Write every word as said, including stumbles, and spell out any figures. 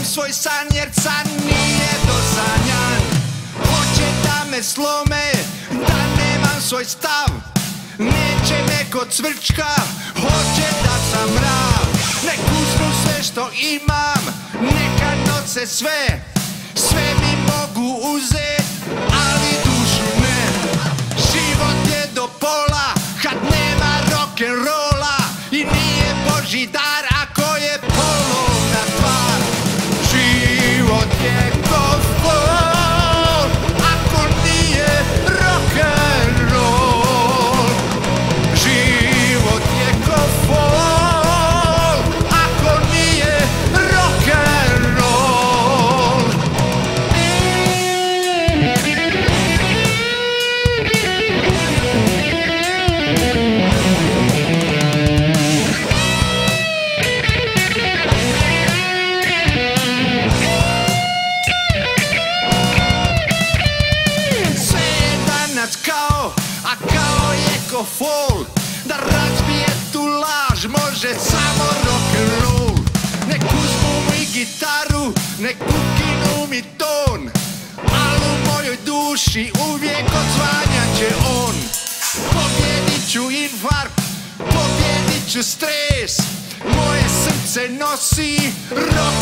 svoj san jer san nije dosanjan. Hoće da me slome, da nemam svoj stav, neće me kod cvrčka, hoće da sam mrav. Nek uzmu sve što imam, neka noce sve, sve mi mogu uzet, ali dušu ne. Život je do pola kad nema rock'n'rolla i nije Božji dar ako je polovna tvar. Život je ko fol ako nije rock'n'roll. Život je ko fol ako nije rock'n'roll. Sve je danas kao, a kao je ko fol, da razbije tu laž može samo rock'n'roll. Nek uzmu mi gitaru, nek ukinu mi ton, al u mojoj duši uvijek odzvanjat će on. Pobjedit ću infarkt, pobjedit ću stres, moje srce nosi rock